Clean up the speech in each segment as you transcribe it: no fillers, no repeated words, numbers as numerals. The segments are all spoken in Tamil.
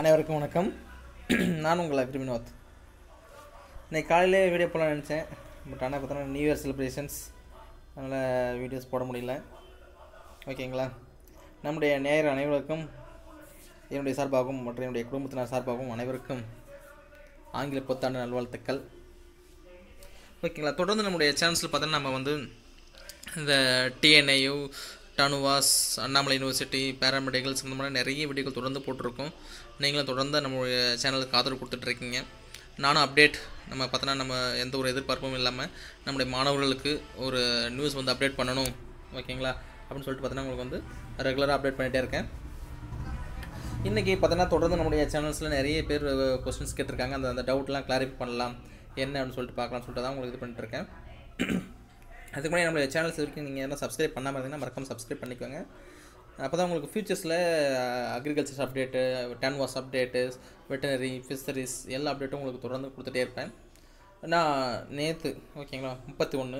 அனைவருக்கும் வணக்கம். நான் உங்கள் அக்ரி வினோத். இன்றைக்கி காலையிலே வீடியோ போடலாம் நினச்சேன். பட் ஆனால் பார்த்தோன்னா நியூ இயர் செலிப்ரேஷன்ஸ், அதனால் வீடியோஸ் போட முடியல. ஓகேங்களா? நம்முடைய நேயர் அனைவருக்கும் என்னுடைய சார்பாகவும் மற்றும் என்னுடைய குடும்பத்தினர் சார்பாகவும் அனைவருக்கும் ஆங்கில புத்தாண்டு நல்வாழ்த்துக்கள். ஓகேங்களா? தொடர்ந்து நம்முடைய சேனல்ஸில் பார்த்தோன்னா நம்ம வந்து இந்த TNAU, TANUVAS, Annamalai university, paramedical சம்மந்தமான நிறைய வீடியோக்கள் தொடர்ந்து போட்டிருக்கோம். நீங்களும் தொடர்ந்து நம்மளுடைய சேனலுக்கு ஆதரவு கொடுத்துட்ருக்கீங்க. நானும் அப்டேட் நம்ம பார்த்தோன்னா நம்ம எந்த ஒரு எதிர்பார்ப்பும் இல்லாமல் நம்முடைய மாணவர்களுக்கு ஒரு நியூஸ் வந்து அப்டேட் பண்ணணும், ஓகேங்களா அப்படின்னு சொல்லிட்டு பார்த்தோன்னா உங்களுக்கு வந்து ரெகுலராக அப்டேட் பண்ணிகிட்டே இருக்கேன். இன்றைக்கி பார்த்தோன்னா தொடர்ந்து நம்முடைய சேனல்ஸில் நிறைய பேர் கொஸ்டின்ஸ் கேட்டிருக்காங்க. அந்த டவுட்லாம் கிளாரிஃபை பண்ணலாம் என்ன அப்படின்னு சொல்லிட்டு பார்க்கலாம்னு சொல்லிட்டு தான் உங்களுக்கு இது பண்ணிட்டுருக்கேன். அதுக்கு முன்னாடி நம்மளுடைய சேனல்ஸ் வரைக்கும் நீங்கள் என்ன சப்ஸ்கிரைப் பண்ணாமல் இருந்தீங்கன்னா மறக்காம சப்ஸ்கிரைப் பண்ணிக்கோங்க. அப்போ தான் உங்களுக்கு ஃபியூச்சர்ஸில் agriculture update, TANUVAS update, veterinary, fisheries எல்லா அப்டேட்டும் உங்களுக்கு தொடர்ந்து கொடுத்துட்டே இருப்பேன். நான் நேற்று ஓகேங்களா 31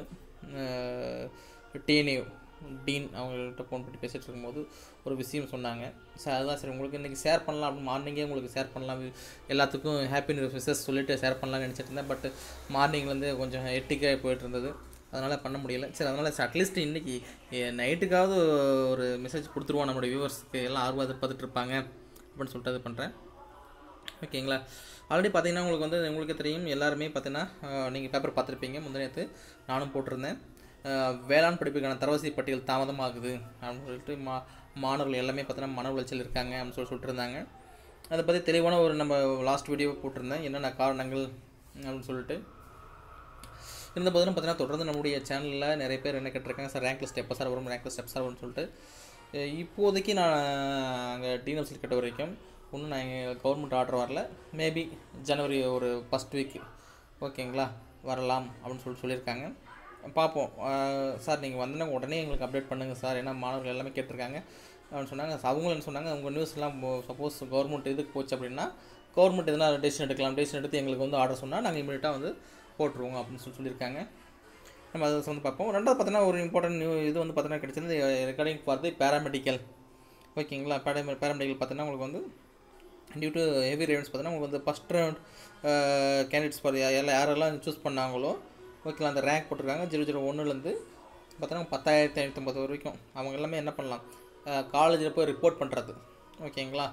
டிஎன்ஏ டீன் அவங்கள்ட்ட ஃபோன் பண்ணி பேசிகிட்டு இருக்கும்போது ஒரு விஷயம் சொன்னாங்க. சார் அதுதான் சரி உங்களுக்கு இன்றைக்கி ஷேர் பண்ணலாம் அப்படின்னு மார்னிங்கே உங்களுக்கு ஷேர் பண்ணலாம், எல்லாத்துக்கும் ஹாப்பி நியூ விஷஸ் சொல்லிவிட்டு ஷேர் பண்ணலாம்னு நினச்சிட்டு இருந்தேன். பட் மார்னிங்லேருந்து கொஞ்சம் ஹெக்டிக்காக போயிட்டு இருந்தது, அதனால் பண்ண முடியல. சரி, அதனால் அட்லீஸ்ட் இன்றைக்கி நைட்டுக்காவது ஒரு மெசேஜ் கொடுத்துருவோம் நம்மளுடைய வியூவர்ஸுக்கு, எல்லாம் ஆர்வம் எதிர்பார்த்துட்டு இருப்பாங்க அப்படின்னு சொல்லிட்டு இது பண்ணுறேன். ஓகேங்களா? ஆல்ரெடி பார்த்தீங்கன்னா உங்களுக்கு தெரியும், எல்லாருமே பார்த்தீங்கன்னா நீங்கள் பேப்பர் பார்த்துருப்பீங்க. முந்தினத்து நானும் போட்டிருந்தேன், வேளாண் படிப்புக்கான தரவரிசை பட்டியல் தாமதமாகுது அப்படின்னு சொல்லிட்டு மாணவர்கள் எல்லாமே பார்த்தீங்கன்னா மன உளைச்சல் இருக்காங்க அப்படின்னு சொல்லிட்டு இருந்தாங்க. அதை பற்றி தெளிவான ஒரு நம்ம லாஸ்ட் வீடியோ போட்டிருந்தேன், என்னென்ன காரணங்கள் அப்படின்னு சொல்லிட்டு. இருந்த போதும் பார்த்தீங்கன்னா தொடர்ந்து நம்முடைய சேனலில் நிறைய பேர் என்ன கேட்டிருக்காங்க, சார் ரேங்க் லிஸ்ட் எப்போ சார் வரும், ரேங்க் லிஸ்ட் எப்போ சார் வரும்னு சொல்லிட்டு. இப்போதைக்கு நான் அங்கே டிஎன்எஃப்சில் கேட்ட வரைக்கும் இன்னும் நான் எங்கள் கவர்மெண்ட் ஆர்டர் வரல. மேபி ஜனவரி ஒரு ஃபஸ்ட் வீக் ஓகேங்களா வரலாம் அப்படின்னு சொல்லியிருக்காங்க. பார்ப்போம். சார் நீங்கள் வந்தோன்னா உடனே எங்களுக்கு அப்டேட் பண்ணுங்கள் சார், ஏன்னா மாணவர்கள் எல்லாமே கேட்டிருக்காங்க அப்படின்னு சொன்னாங்க. அவங்களும் என்ன சொன்னாங்க, உங்கள் நியூஸ்லாம் சப்போஸ் கவர்மெண்ட் இதுக்கு போச்சு அப்படின்னா கவர்மெண்ட் எதனா டெசிஷன் எடுக்கலாம், டெசிஷன் எடுத்து எங்களுக்கு வந்து ஆர்டர் சொன்னால் நாங்கள் இமீடியட்டாக வந்து போட்டுருவோங்க அப்படின்னு சொல்லியிருக்காங்க. நம்ம அதை வந்து பார்ப்போம். ரெண்டாவது பார்த்தீங்கன்னா ஒரு இம்பார்ட்டன்ட் இது வந்து பார்த்தீங்கன்னா கிடைச்சது ரெக்கார்டிங் ஃபார் தி பேராமெடிக்கல். ஓகேங்களா? பேராமெடிக்கல் பார்த்தீங்கன்னா உங்களுக்கு வந்து டியூ டு ஹெவி ரேவன்ஸ் பார்த்தீங்கன்னா உங்களுக்கு வந்து ஃபஸ்ட் ரவுண்ட் கேண்டிடேட்ஸ் ஃபார் யாரெல்லாம் சூஸ் பண்ணாங்களோ ஓகேங்களா அந்த ரேங்க் போட்டிருக்காங்க 001லேருந்து பார்த்தீங்கன்னா 10,550 வரைக்கும். அவங்க எல்லாமே என்ன பண்ணலாம், காலேஜில் போய் ரிப்போர்ட் பண்ணுறது. ஓகேங்களா?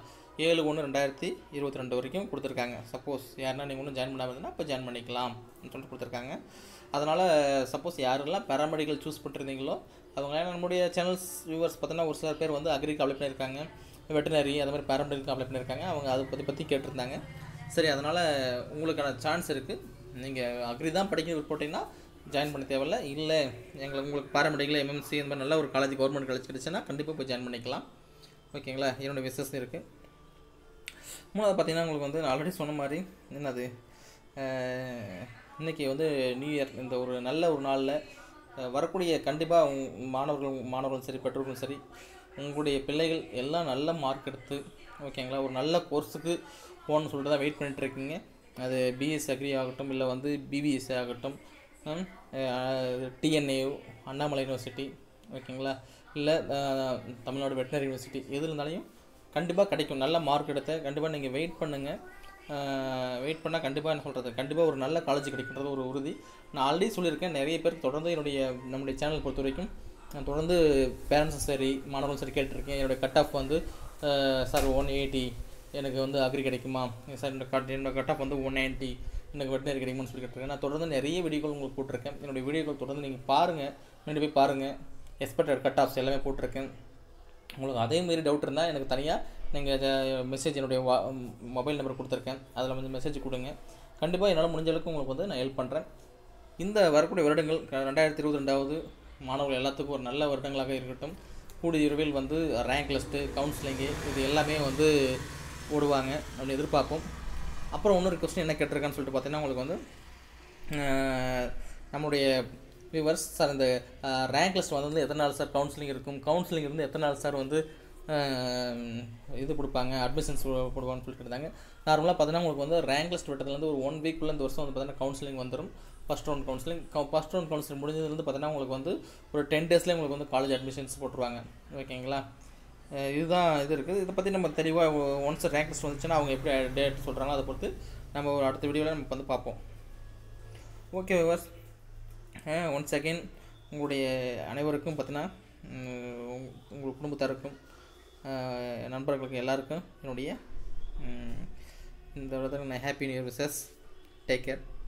7/1/2022 வரைக்கும் கொடுத்துருக்காங்க. சப்போஸ் யாருன்னா நீங்கள் ஒன்றும் ஜாயின் பண்ணாமல் இருந்தால் இப்போ ஜாயின் பண்ணிக்கலாம் சொல்லிட்டு கொடுத்துருக்காங்க. அதனால் சப்போஸ் யாரெல்லாம் பேராமெடிக்கல் சூஸ் பண்ணிருந்தீங்களோ அவங்க நம்முடைய சேனல்ஸ் வியூவர்ஸ் பார்த்தீங்கன்னா ஒரு சில பேர் வந்து அக்ரிக்கு அப்ளை பண்ணியிருக்காங்க, வெட்டினரி அது மாதிரி பேராமெடிக்கலுக்கு அப்ளை பண்ணியிருக்காங்க. அவங்க அதை பற்றி கேட்டிருந்தாங்க. சரி, அதனால் உங்களுக்கான சான்ஸ் இருக்குது. நீங்கள் அக்ரி தான் படிக்க போட்டிங்கன்னா ஜாயின் பண்ண தேவையில்லை. இல்லை உங்களுக்கு பேராமெடிக்கல், எம்எம்சி இந்த மாதிரி நல்ல ஒரு காலேஜ் கவர்மெண்ட் காலேஜ் கிடச்சுன்னா கண்டிப்பாக போய் ஜாயின் பண்ணிக்கலாம். ஓகேங்களா? என்னோடய விசஸ் இருக்குது. மூணாவது பார்த்தீங்கன்னா உங்களுக்கு வந்து நான் ஆல்ரெடி சொன்ன மாதிரி என்னது, இன்றைக்கி வந்து நியூ இயர், இந்த ஒரு நல்ல ஒரு நாளில் வரக்கூடிய கண்டிப்பாக மாணவர்களும் சரி பெற்றோர்களும் சரி உங்களுடைய பிள்ளைகள் எல்லாம் நல்ல மார்க் எடுத்து ஓகேங்களா ஒரு நல்ல கோர்ஸுக்கு போகணுன்னு சொல்லிட்டு தான் வெயிட் பண்ணிட்டுருக்கீங்க. அது பிஎஸ்சி அக்ரி ஆகட்டும், இல்லை வந்து பிபிஎஸ்சி ஆகட்டும், டிஎன்ஏ, அண்ணாமலை யூனிவர்சிட்டி ஓகேங்களா, இல்லை தமிழ்நாடு வெட்டினரி யூனிவர்சிட்டி, எது இருந்தாலையும் கண்டிப்பாக கிடைக்கும். நல்ல மார்க் எடுத்த கண்டிப்பாக நீங்கள் வெயிட் பண்ணுங்கள். வெயிட் பண்ணால் கண்டிப்பாக என்ன சொல்கிறது, கண்டிப்பாக ஒரு நல்ல காலேஜ் கிடைக்கின்றது ஒரு உறுதி. நான் ஆல்ரெடி சொல்லியிருக்கேன், நிறைய பேர் தொடர்ந்து நம்முடைய சேனல் பொறுத்த வரைக்கும் நான் தொடர்ந்து பேரண்ட்ஸும் சரி மாணவர்களும் சரி கேட்டிருக்கேன். என்னுடைய கட் ஆஃப் வந்து சார் 180 எனக்கு வந்து அக்ரி கிடைக்குமா சார், என்னோட கட் ஆஃப் வந்து 190 எனக்கு வெட்டினரி கிடைக்குமான்னு சொல்லி கேட்டிருக்கேன். நான் தொடர்ந்து நிறைய வீடியோக்கள் உங்களுக்கு போட்டிருக்கேன். என்னுடைய வீடியோக்கள் தொடர்ந்து நீங்கள் பாருங்கள், முன்னாடி போய் பாருங்கள். எக்ஸ்பெக்டட் கட் ஆஃப்ஸ் எல்லாமே போட்டிருக்கேன். உங்களுக்கு அதேமாரி டவுட் இருந்தால் எனக்கு தனியாக நீங்கள் மெசேஜ் என்னுடைய மொபைல் நம்பர் கொடுத்துருக்கேன், அதில் வந்து மெசேஜ் கொடுங்க. கண்டிப்பாக என்னால் முடிஞ்ச அளவுக்கு உங்களுக்கு வந்து நான் ஹெல்ப் பண்ணுறேன். இந்த வரக்கூடிய வருடங்கள் 2022 மாணவர்கள் எல்லாத்துக்கும் ஒரு நல்ல வருடங்களாக இருக்கட்டும். கூடிய விரைவில் வந்து ரேங்க் லிஸ்ட்டு, கவுன்சிலிங்கு இது எல்லாமே வந்து ஓடுவாங்க அப்படின்னு எதிர்பார்ப்போம். அப்புறம் இன்னொரு கொஸ்டின் என்ன கேட்டிருக்கான்னு சொல்லிட்டு பார்த்தீங்கன்னா உங்களுக்கு வந்து நம்முடைய வியூவர்ஸ், சார் இந்த ரேங்க் லிஸ்ட் வந்து எத்தனை நாள் சார் கவுன்சிலிங் இருக்கும், கவுன்சிலிங் இருந்து எத்தனை நாள் சார் வந்து இது கொடுப்பாங்க, அட்மிஷன்ஸ் கொடுப்பாங்கன்னு சொல்லிட்டு இருந்தாங்க. நார்மலாக பார்த்தீங்கன்னா உங்களுக்கு வந்து ரேங்க் லிஸ்ட் விட்டதுலேருந்து ஒரு 1 வீக்குள்ளே இந்த வருஷம் வந்து பார்த்தீங்கன்னா கவுன்சிலிங் வந்துடும். ஃபஸ்ட் ரவுண்ட் கவுன்சிலிங் முடிஞ்சதுலேருந்து பார்த்தீங்கன்னா உங்களுக்கு வந்து ஒரு 10 டேஸ்லேயே உங்களுக்கு வந்து காலேஜ் அட்மிஷன்ஸ் போட்டுருவாங்க. ஓகேங்களா? இதுதான் இது இருக்குது. இதை பற்றி நம்ம தெளிவாக ஒன்ஸ் ரேங்க் லிஸ்ட் வந்துச்சுன்னா அவங்க எப்படி டேட் சொல்கிறாங்களோ அதை பொறுத்து நம்ம ஒரு அடுத்த வீடியோவில் நம்ம வந்து பார்ப்போம். ஓகே விவர்ஸ், ஒன்ஸ் அகெயின் உங்களுடைய அனைவருக்கும் பார்த்தீங்கன்னா உங்கள் குடும்பத்தாருக்கும் நண்பர்களுக்கும் எல்லாருக்கும் என்னுடைய இந்த happy new year wishes. Take care.